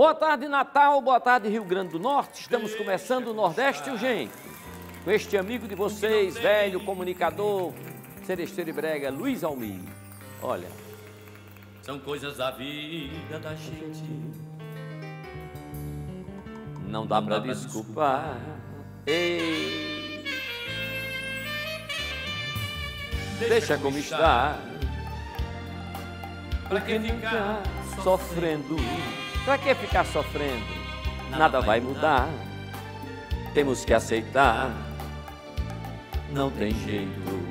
Boa tarde, Natal, boa tarde, Rio Grande do Norte. Estamos começando o Nordeste Urgente. Com este amigo de vocês, velho comunicador, seresteiro e brega, Luiz Almir. Olha, são coisas da vida da gente. Não dá pra desculpar. Ei, deixa como está. Pra que ficar sofrendo? Pra que ficar sofrendo? Nada vai mudar. Temos que aceitar. Não tem jeito.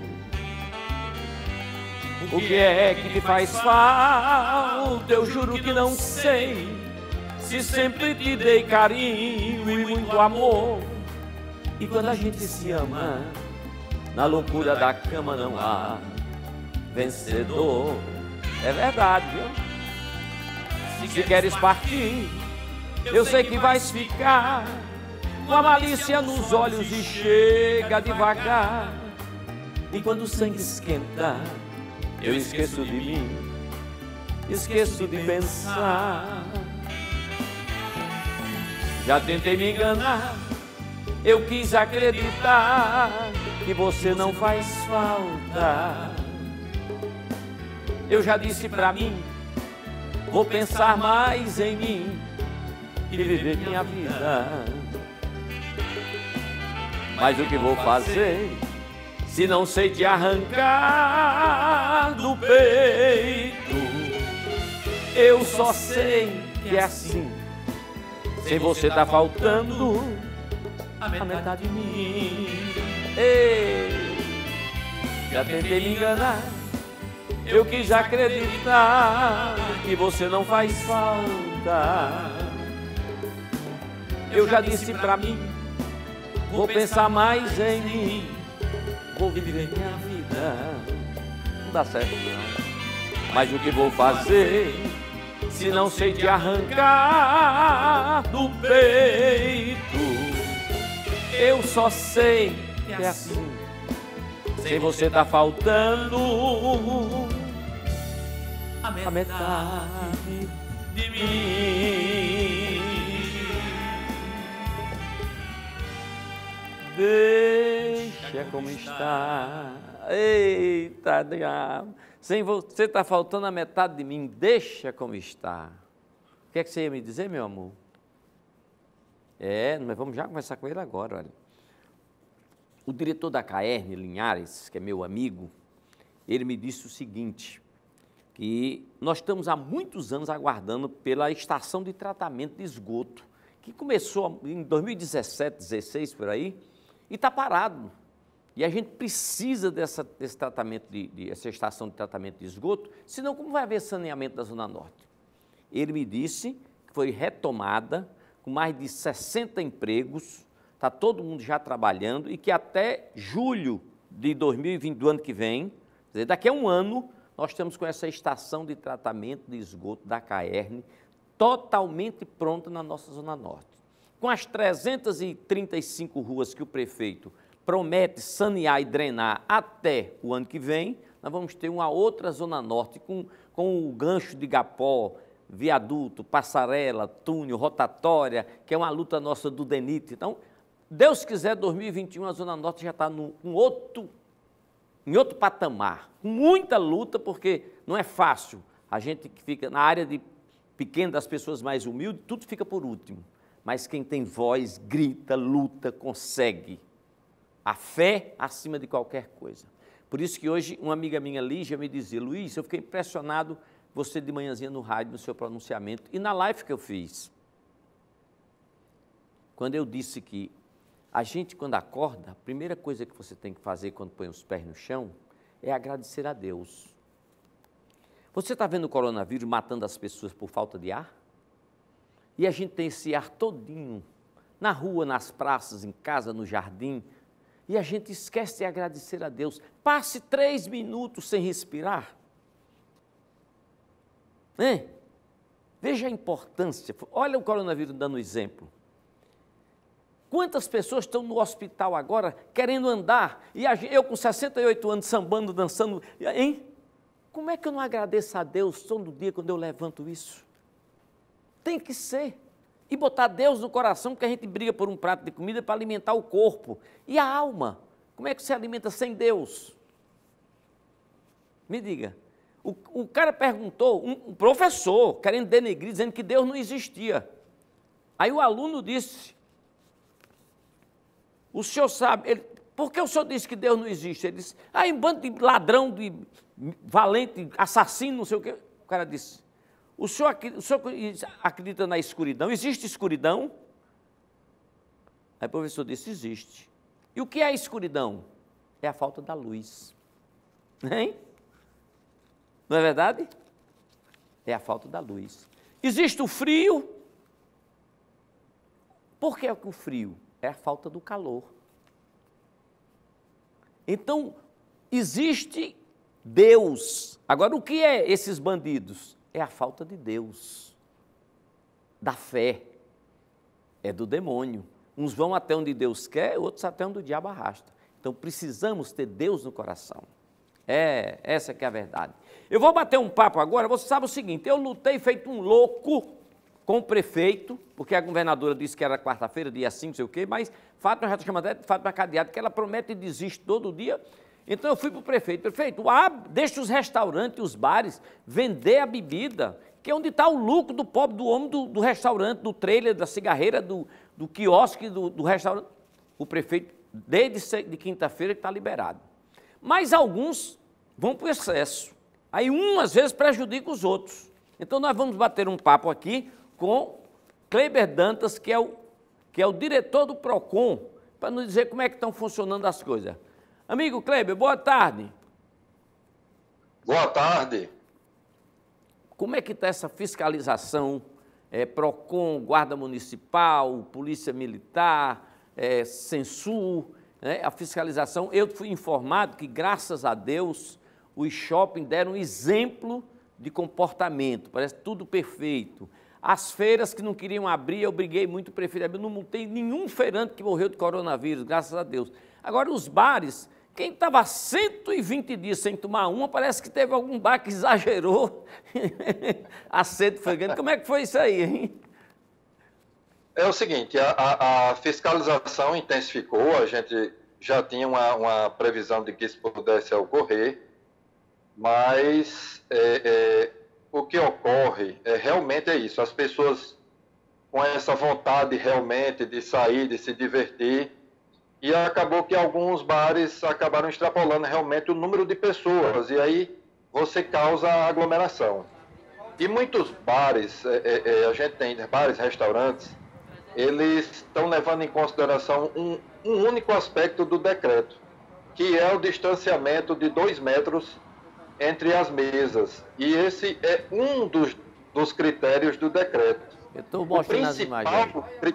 O que é que te faz falta? Eu juro que não sei. Se sempre te dei carinho e muito amor. E quando a gente se ama, na loucura da cama não há vencedor. É verdade, viu? Se queres partir, eu sei que vais ficar com a malícia nos olhos e chega devagar. E quando o sangue esquenta, eu esqueço de mim, esqueço de pensar. Já tentei me enganar, eu quis acreditar que você não faz falta. Eu já disse pra mim, vou pensar mais em mim e viver minha vida. Mas o que vou fazer se não sei te arrancar do peito? Eu só sei que é assim. Sem você tá faltando a metade de mim. Ei, já tentei me enganar, eu quis acreditar que você não faz falta. Eu já disse pra mim, vou pensar mais em mim, vou viver minha vida. Não dá certo não. Mas o que vou fazer se não sei te arrancar do peito? Eu só sei que é assim. Sem você tá faltando a metade de mim. Deixa como está. Eita, diabo. Sem você tá faltando a metade de mim. Deixa como está. O que é que você ia me dizer, meu amor? Nós vamos já conversar com ele agora, olha. O diretor da Caerne, Linhares, que é meu amigo, ele me disse o seguinte, que nós estamos há muitos anos aguardando pela estação de tratamento de esgoto, que começou em 2017, 2016, por aí, e está parado. E a gente precisa desse tratamento, essa estação de tratamento de esgoto, senão como vai haver saneamento da Zona Norte? Ele me disse que foi retomada com mais de 60 empregos, está todo mundo já trabalhando e que até julho de 2020, do ano que vem, quer dizer, daqui a um ano, nós estamos com essa estação de tratamento de esgoto da Caerne totalmente pronta na nossa Zona Norte. Com as 335 ruas que o prefeito promete sanear e drenar até o ano que vem, nós vamos ter uma outra Zona Norte com o gancho de Igapó, viaduto, passarela, túnel, rotatória, que é uma luta nossa do DENIT. Então, Deus quiser, 2021 a Zona Norte já está em outro patamar, com muita luta, porque não é fácil. A gente que fica na área de pequena, das pessoas mais humildes, tudo fica por último. Mas quem tem voz, grita, luta, consegue. A fé acima de qualquer coisa. Por isso que hoje uma amiga minha, Lígia, me dizia, Luiz, eu fiquei impressionado você de manhãzinha no rádio, no seu pronunciamento, e na live que eu fiz. Quando eu disse que a gente, quando acorda, a primeira coisa que você tem que fazer quando põe os pés no chão é agradecer a Deus. Você está vendo o coronavírus matando as pessoas por falta de ar? E a gente tem esse ar todinho, na rua, nas praças, em casa, no jardim, e a gente esquece de agradecer a Deus. Passe 3 minutos sem respirar. Veja a importância. Olha o coronavírus dando exemplo. Quantas pessoas estão no hospital agora querendo andar? E eu com 68 anos sambando, dançando, hein? Como é que eu não agradeço a Deus todo dia quando eu levanto isso? Tem que ser. E botar Deus no coração, porque a gente briga por um prato de comida para alimentar o corpo. E a alma? Como é que se alimenta sem Deus? Me diga. O cara perguntou, um professor, querendo denegrir, dizendo que Deus não existia. Aí o aluno disse, o senhor sabe, por que o senhor disse que Deus não existe? Ele disse, um bando de ladrão, de valente, assassino, não sei o quê. O cara disse, o senhor acredita na escuridão? Existe escuridão? Aí o professor disse, existe. E o que é a escuridão? É a falta da luz. Hein? Não é verdade? É a falta da luz. Existe o frio. Por que é o frio? É a falta do calor. Então, existe Deus. Agora, o que é esses bandidos? É a falta de Deus, da fé, é do demônio. Uns vão até onde Deus quer, outros até onde o diabo arrasta. Então, precisamos ter Deus no coração. Essa que é a verdade. Eu vou bater um papo agora, você sabe o seguinte, eu lutei feito um louco com o prefeito, porque a governadora disse que era quarta-feira, dia 5, não sei o quê, mas Fátima já está chamando de Fátima Cadeado, que ela promete e desiste todo dia. Então eu fui para o prefeito, deixa os restaurantes, os bares, vender a bebida, que é onde está o lucro do pobre, do homem do restaurante, do trailer, da cigarreira, do quiosque, do restaurante. O prefeito, desde de quinta-feira, está liberado. Mas alguns vão para o excesso. Aí às vezes, prejudica os outros. Então nós vamos bater um papo aqui com Kleber Dantas, que é o diretor do PROCON, para nos dizer como é que estão funcionando as coisas. Amigo Kleber, boa tarde. Boa tarde. Como é que está essa fiscalização? PROCON, Guarda Municipal, Polícia Militar, Censul, né? A fiscalização. Eu fui informado que, graças a Deus, os shoppings deram um exemplo de comportamento, parece tudo perfeito. As feiras que não queriam abrir, eu briguei muito, o prefeito, eu não multei nenhum feirante que morreu de coronavírus, graças a Deus. Agora, os bares, quem estava 120 dias sem tomar uma, parece que teve algum bar que exagerou a sede foi grande. Como é que foi isso aí, hein? É o seguinte, a fiscalização intensificou, a gente já tinha uma previsão de que isso pudesse ocorrer, mas o que ocorre realmente é isso, as pessoas com essa vontade realmente de sair, de se divertir, e acabou que alguns bares acabaram extrapolando realmente o número de pessoas, e aí você causa aglomeração. E muitos bares, a gente tem bares, restaurantes, eles estão levando em consideração um único aspecto do decreto, que é o distanciamento de 2 metros entre as mesas. E esse é um dos critérios do decreto. Eu estou mostrando as imagens.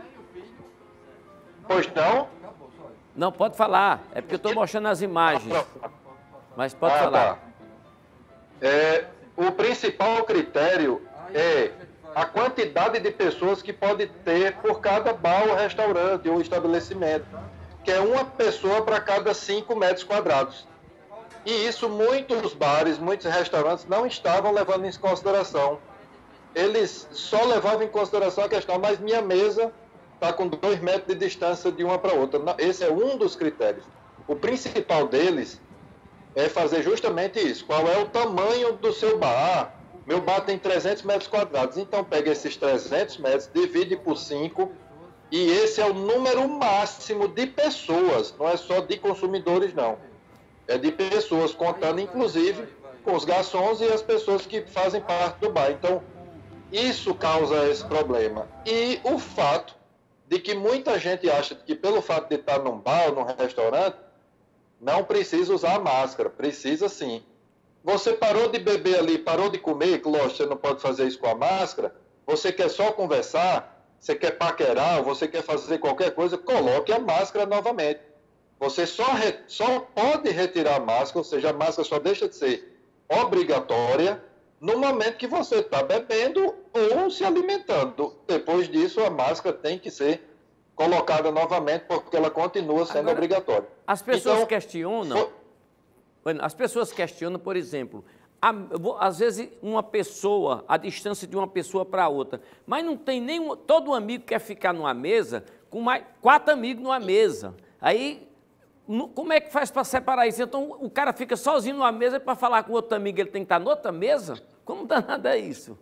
Pois não? Não, pode falar. É porque eu estou mostrando as imagens. Mas pode falar. Tá. O principal critério é a quantidade de pessoas que pode ter por cada bar ou restaurante ou estabelecimento, que é uma pessoa para cada 5 metros quadrados. E isso muitos bares, muitos restaurantes não estavam levando em consideração. Eles só levavam em consideração a questão, mas minha mesa está com 2 metros de distância de uma para outra. Esse é um dos critérios. O principal deles é fazer justamente isso. Qual é o tamanho do seu bar? Meu bar tem 300 metros quadrados, então pega esses 300 metros, divide por 5, e esse é o número máximo de pessoas, não é só de consumidores, não. É de pessoas, contando inclusive com os garçons e as pessoas que fazem parte do bar. Então, isso causa esse problema. E o fato de que muita gente acha que pelo fato de estar num bar ou num restaurante, não precisa usar máscara, precisa sim. Você parou de beber ali, parou de comer, que lógico, você não pode fazer isso com a máscara, você quer só conversar, você quer paquerar, você quer fazer qualquer coisa, coloque a máscara novamente. Você só pode retirar a máscara, ou seja, a máscara só deixa de ser obrigatória no momento que você está bebendo ou se alimentando. Depois disso, a máscara tem que ser colocada novamente, porque ela continua sendo obrigatória. As pessoas questionam... As pessoas questionam, por exemplo, às vezes uma pessoa, a distância de uma pessoa para outra, mas não tem nenhum, todo amigo quer ficar numa mesa com mais 4 amigos numa mesa. Aí, como é que faz para separar isso? Então, o cara fica sozinho numa mesa para falar com outro amigo, ele tem que estar noutra mesa? Como danado é isso?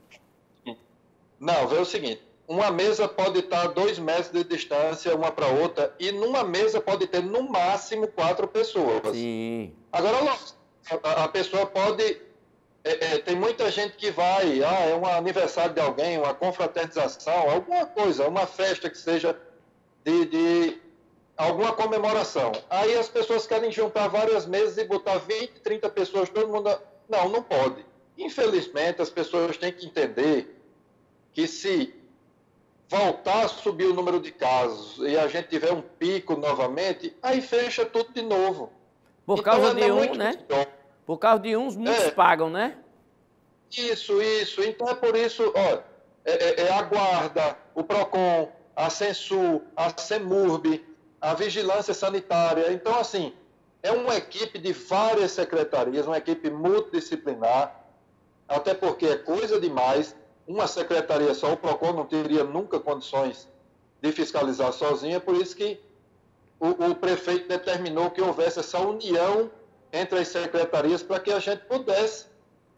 Não, vê o seguinte, uma mesa pode estar a 2 metros de distância uma para outra e numa mesa pode ter no máximo 4 pessoas. Sim. Agora, a pessoa pode... tem muita gente que vai, é um aniversário de alguém, uma confraternização, alguma coisa, uma festa que seja de alguma comemoração. Aí as pessoas querem juntar várias mesas e botar 20, 30 pessoas, todo mundo... Não pode. Infelizmente, as pessoas têm que entender que se voltar a subir o número de casos e a gente tiver um pico novamente, aí fecha tudo de novo. Por causa de um, né? Por causa de uns, muitos pagam, né? Isso. Então é por isso, a Guarda, o PROCON, a Censu, a CEMURB, a Vigilância Sanitária. Então, assim, é uma equipe de várias secretarias, uma equipe multidisciplinar, até porque é coisa demais. Uma secretaria só, o PROCON não teria nunca condições de fiscalizar sozinha, por isso que o prefeito determinou que houvesse essa união entre as secretarias para que a gente pudesse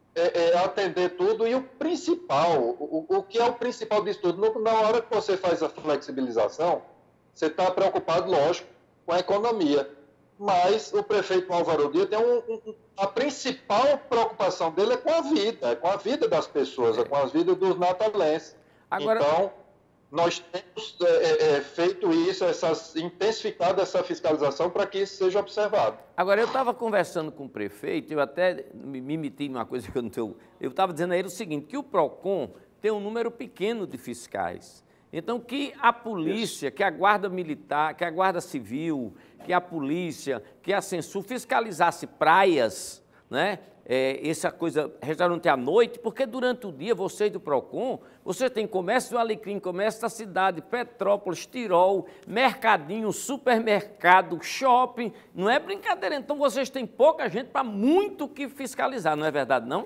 atender tudo. E o principal, o que é o principal disso tudo, na hora que você faz a flexibilização, você está preocupado, lógico, com a economia. Mas o prefeito Álvaro Dias tem a principal preocupação dele é com a vida das pessoas, com a vida dos natalenses. Agora... Então, nós temos feito isso, intensificado essa fiscalização para que isso seja observado. Agora, eu estava conversando com o prefeito, eu até me meti em uma coisa que eu não tenho... Eu estava dizendo a ele o seguinte, que o PROCON tem um número pequeno de fiscais. Então, que a polícia, que a Guarda Militar, que a Guarda Civil, que a polícia, que a Censu fiscalizasse praias, né? Essa coisa, restaurante à noite, porque durante o dia, vocês do PROCON, você tem comércio do Alecrim, comércio da cidade, Petrópolis, Tirol, mercadinho, supermercado, shopping, não é brincadeira. Então, vocês têm pouca gente para muito que fiscalizar, não é verdade, não?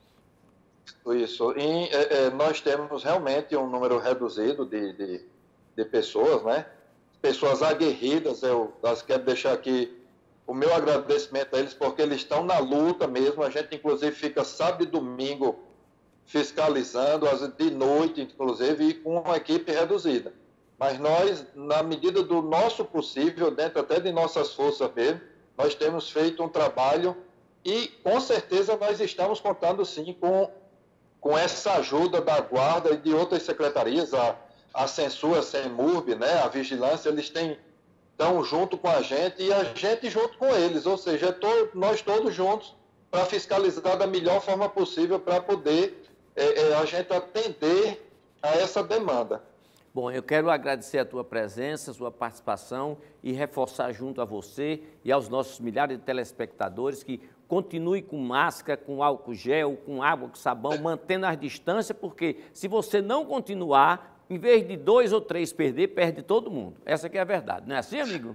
Isso. E nós temos realmente um número reduzido de pessoas, né? Pessoas aguerridas, eu quero deixar aqui o meu agradecimento a eles, porque eles estão na luta mesmo. A gente, inclusive, fica sábado e domingo fiscalizando, de noite, inclusive, e com uma equipe reduzida. Mas nós, na medida do nosso possível, dentro até de nossas forças mesmo, nós temos feito um trabalho e, com certeza, nós estamos contando, sim, com essa ajuda da Guarda e de outras secretarias, a Censu, a CEMURB, né, a Vigilância, eles estão junto com a gente e a gente junto com eles, ou seja, nós todos juntos para fiscalizar da melhor forma possível para poder a gente atender a essa demanda. Bom, eu quero agradecer a tua presença, a sua participação e reforçar junto a você e aos nossos milhares de telespectadores que continue com máscara, com álcool gel, com água, com sabão, mantendo as distâncias, porque se você não continuar, em vez de 2 ou 3 perder, perde todo mundo. Essa que é a verdade, não é assim, amigo?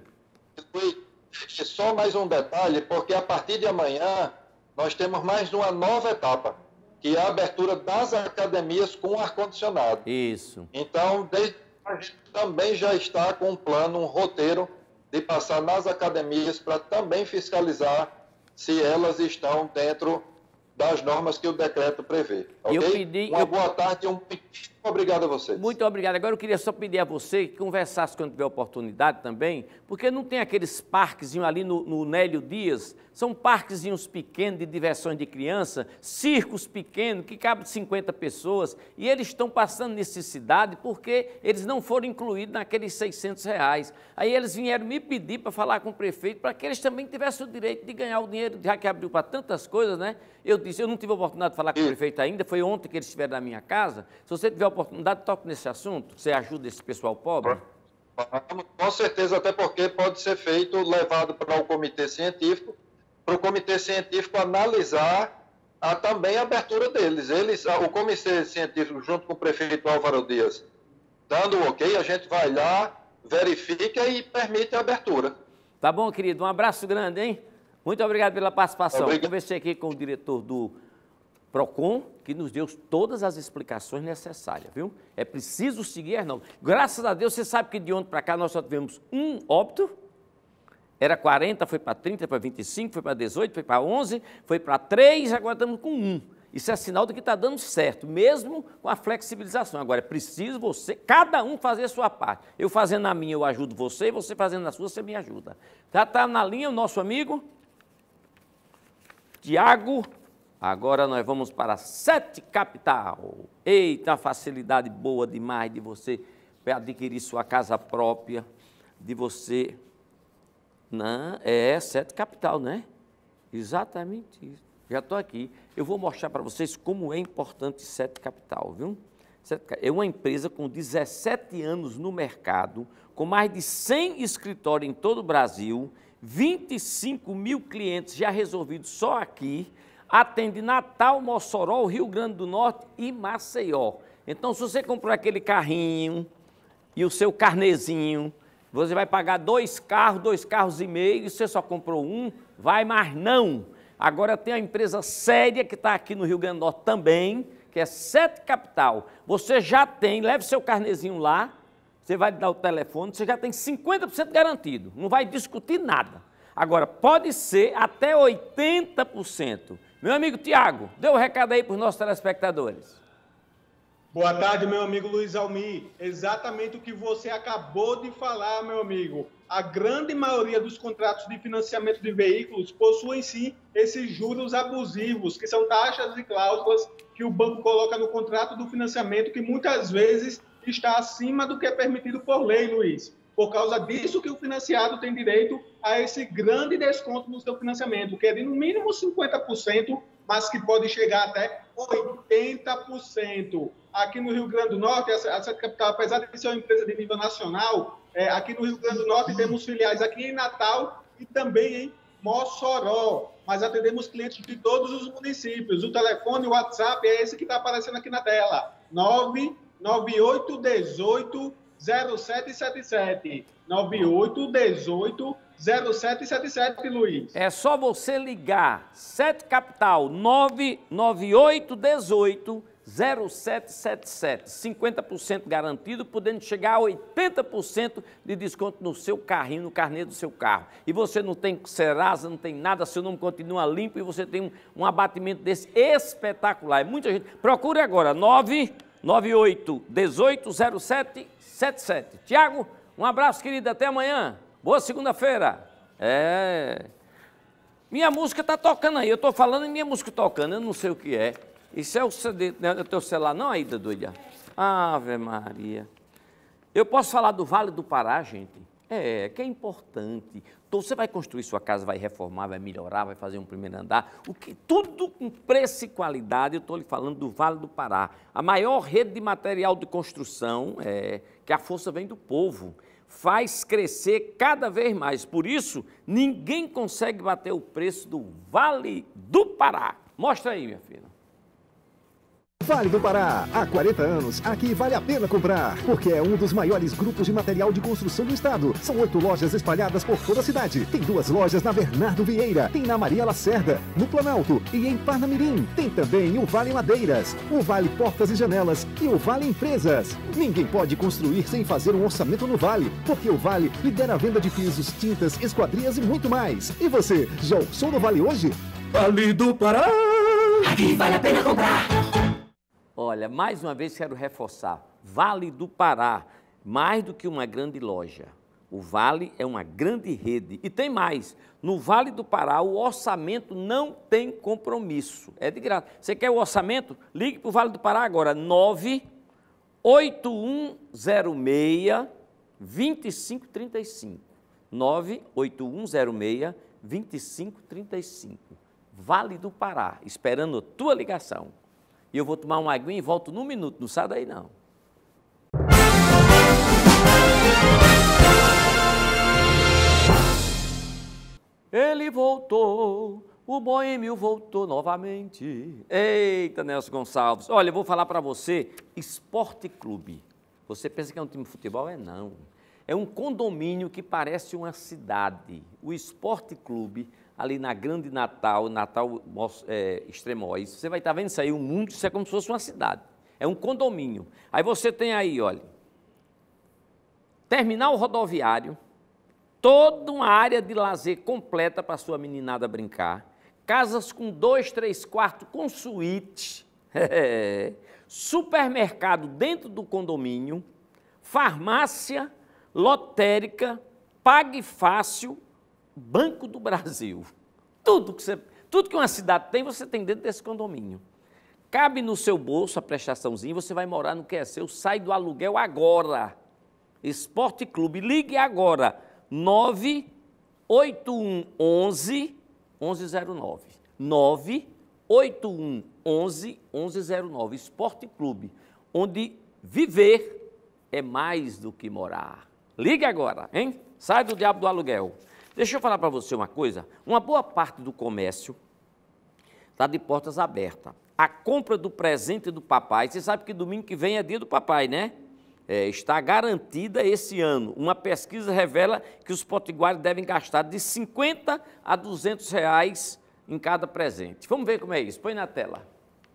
Só mais um detalhe, porque a partir de amanhã nós temos mais uma nova etapa, que é a abertura das academias com ar-condicionado. Isso. Então, a gente também já está com um plano, um roteiro de passar nas academias para também fiscalizar se elas estão dentro das normas que o decreto prevê. Okay? Uma boa tarde e muito obrigado a vocês. Muito obrigado. Agora eu queria só pedir a você que conversasse quando tiver oportunidade também, porque não tem aqueles parquezinhos ali no Nélio Dias, são parquezinhos pequenos de diversões de criança, circos pequenos que cabem 50 pessoas e eles estão passando necessidade porque eles não foram incluídos naqueles R$600. Aí eles vieram me pedir para falar com o prefeito para que eles também tivessem o direito de ganhar o dinheiro, já que abriu para tantas coisas, né? Eu disse, eu não tive a oportunidade de falar com o prefeito ainda, foi ontem que eles estiveram na minha casa. Se você tiver a oportunidade, toque nesse assunto, você ajuda esse pessoal pobre? Com certeza, até porque pode ser feito, levado para o comitê científico, para o comitê científico analisar também a abertura deles. O comitê científico, junto com o prefeito Álvaro Dias, dando o ok, a gente vai lá, verifica e permite a abertura. Tá bom, querido, um abraço grande, hein? Muito obrigado pela participação. Obrigado. Conversei aqui com o diretor do PROCON, que nos deu todas as explicações necessárias, viu? É preciso seguir as normas. Graças a Deus, você sabe que de ontem para cá nós só tivemos um óbito. Era 40, foi para 30, foi para 25, foi para 18, foi para 11, foi para 3, agora estamos com 1. Isso é sinal de que está dando certo, mesmo com a flexibilização. Agora, é preciso você, cada um fazer a sua parte. Eu fazendo a minha, eu ajudo você, você fazendo a sua, você me ajuda. Já está na linha o nosso amigo Tiago. Agora nós vamos para 7 Capital. Eita, facilidade boa demais de você adquirir sua casa própria, de você... Não, 7 Capital, né? Exatamente isso. Já estou aqui. Eu vou mostrar para vocês como é importante 7 Capital, viu? É uma empresa com 17 anos no mercado, com mais de 100 escritórios em todo o Brasil, 25 mil clientes já resolvidos só aqui, atende Natal, Mossoró, Rio Grande do Norte e Maceió. Então, se você comprou aquele carrinho e o seu carnezinho, você vai pagar 2 carros e meio, e você só comprou um, vai, mas não. Agora tem uma empresa séria que está aqui no Rio Grande do Norte também, que é 7 Capital. Você já tem, leve seu carnezinho lá, você vai dar o telefone, você já tem 50% garantido, não vai discutir nada. Agora, pode ser até 80%. Meu amigo Tiago, dê o recado aí para os nossos telespectadores. Boa tarde, meu amigo Luiz Almir. Exatamente o que você acabou de falar, meu amigo. A grande maioria dos contratos de financiamento de veículos possuem, sim, esses juros abusivos, que são taxas e cláusulas que o banco coloca no contrato do financiamento, que muitas vezes está acima do que é permitido por lei, Luiz. Por causa disso que o financiado tem direito a esse grande desconto no seu financiamento, que é de no mínimo 50%, mas que pode chegar até 80%. Aqui no Rio Grande do Norte, a 7 Capital, apesar de ser uma empresa de nível nacional, aqui no Rio Grande do Norte temos filiais aqui em Natal e também em Mossoró, mas atendemos clientes de todos os municípios. O telefone, o WhatsApp é esse que está aparecendo aqui na tela, 99818 0777. 9818-0777, Luiz. É só você ligar 7 Capital 99818-0777. 50% garantido, podendo chegar a 80% de desconto no seu carrinho, no carnê do seu carro. E você não tem Serasa, não tem nada, seu nome continua limpo e você tem um abatimento desse espetacular. Muita gente. Procure agora, 99818-0777. Tiago, um abraço, querido, até amanhã. Boa segunda-feira. Minha música está tocando aí, eu estou falando e minha música tocando, eu não sei o que é. Isso é o CD, né, do teu celular, não, Aida doida? Ave Maria. Eu posso falar do Vale do Pará, gente? Que é importante. Então, você vai construir sua casa, vai reformar, vai melhorar, vai fazer um primeiro andar. Tudo com preço e qualidade, eu estou lhe falando do Vale do Pará. A maior rede de material de construção, que a força vem do povo, faz crescer cada vez mais. Por isso, ninguém consegue bater o preço do Vale do Pará. Mostra aí, minha filha. Vale do Pará, há 40 anos, aqui vale a pena comprar, porque é um dos maiores grupos de material de construção do estado. São 8 lojas espalhadas por toda a cidade. Tem 2 lojas na Bernardo Vieira, tem na Maria Lacerda, no Planalto e em Parnamirim. Tem também o Vale Madeiras, o Vale Portas e Janelas e o Vale Empresas. Ninguém pode construir sem fazer um orçamento no Vale, porque o Vale lidera a venda de pisos, tintas, esquadrias e muito mais. E você, já orçou no Vale hoje? Vale do Pará! Aqui vale a pena comprar! Olha, mais uma vez quero reforçar, Vale do Pará, mais do que uma grande loja. O Vale é uma grande rede. E tem mais, no Vale do Pará o orçamento não tem compromisso, é de graça. Você quer o orçamento? Ligue para o Vale do Pará agora, 98106-2535. 98106-2535. Vale do Pará, esperando a tua ligação. E eu vou tomar uma aguinha e volto num minuto, não sai daí não. Ele voltou, o boêmio voltou novamente. Eita, Nelson Gonçalves. Olha, eu vou falar para você, Esporte Clube. Você pensa que é um time de futebol? Não. É um condomínio que parece uma cidade. O Esporte Clube, ali na Grande Natal, Extremóis, você vai estar vendo isso aí, o mundo, isso é como se fosse uma cidade. É um condomínio. Aí você tem aí, olha, terminal rodoviário, toda uma área de lazer completa para a sua meninada brincar, casas com 2, 3 quartos com suíte, supermercado dentro do condomínio, farmácia, lotérica, Pague Fácil, Banco do Brasil. Tudo que uma cidade tem, você tem dentro desse condomínio. Cabe no seu bolso a prestaçãozinha, você vai morar no que é seu, sai do aluguel agora. Esporte Clube, ligue agora, 98111 1109. 98111 1109. Esporte Clube, onde viver é mais do que morar. Ligue agora, hein? Sai do diabo do aluguel. Deixa eu falar para você uma coisa. Uma boa parte do comércio está de portas abertas. A compra do presente do papai, você sabe que domingo que vem é dia do papai, né? Está garantida esse ano. Uma pesquisa revela que os potiguares devem gastar de 50 a 200 reais em cada presente. Vamos ver como é isso. Põe na tela.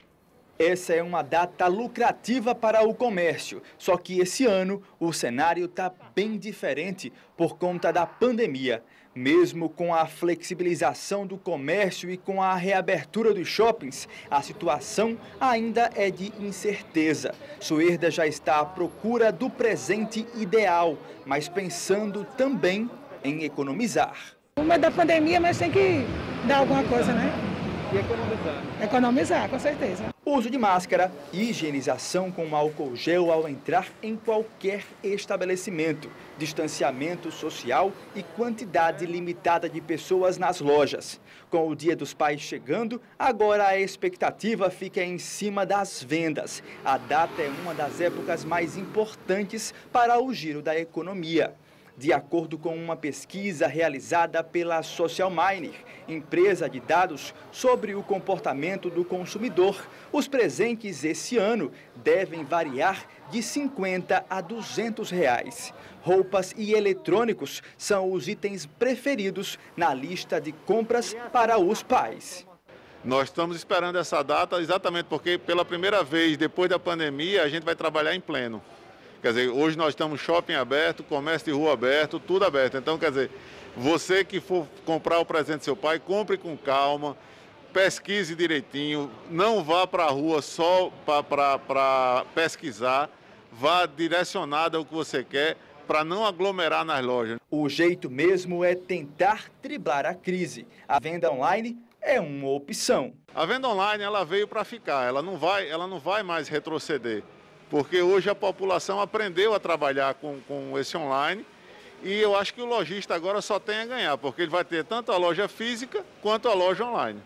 Essa é uma data lucrativa para o comércio, só que esse ano o cenário está bem diferente por conta da pandemia. Mesmo com a flexibilização do comércio e com a reabertura dos shoppings, a situação ainda é de incerteza. Suerda já está à procura do presente ideal, mas pensando também em economizar. No meio da pandemia, mas tem que dar alguma coisa, né? E economizar? Economizar, com certeza. Uso de máscara e higienização com álcool gel ao entrar em qualquer estabelecimento, distanciamento social e quantidade limitada de pessoas nas lojas. Com o Dia dos Pais chegando, agora a expectativa fica em cima das vendas. A data é uma das épocas mais importantes para o giro da economia. De acordo com uma pesquisa realizada pela Social Miner, empresa de dados sobre o comportamento do consumidor, os presentes esse ano devem variar de 50 a 200 reais. Roupas e eletrônicos são os itens preferidos na lista de compras para os pais. Nós estamos esperando essa data exatamente porque pela primeira vez depois da pandemia a gente vai trabalhar em pleno. Quer dizer, hoje nós estamos shopping aberto, comércio de rua aberto, tudo aberto. Então, quer dizer, você que for comprar o presente do seu pai, compre com calma, pesquise direitinho, não vá para a rua só para pesquisar, vá direcionado ao que você quer para não aglomerar nas lojas. O jeito mesmo é tentar driblar a crise. A venda online é uma opção. A venda online ela veio para ficar, ela não vai mais retroceder. Porque hoje a população aprendeu a trabalhar com esse online e eu acho que o lojista agora só tem a ganhar, porque ele vai ter tanto a loja física quanto a loja online.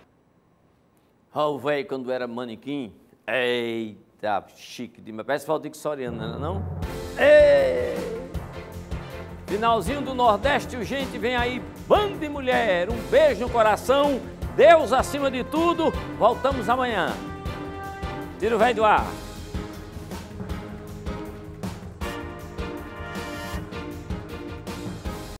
O velho, quando era manequim, eita, chique demais, parece Valdir Soriano, não? Ei! Finalzinho do Nordeste, gente, vem aí, bando de mulher, um beijo no coração, Deus acima de tudo, voltamos amanhã. Tira o velho do ar.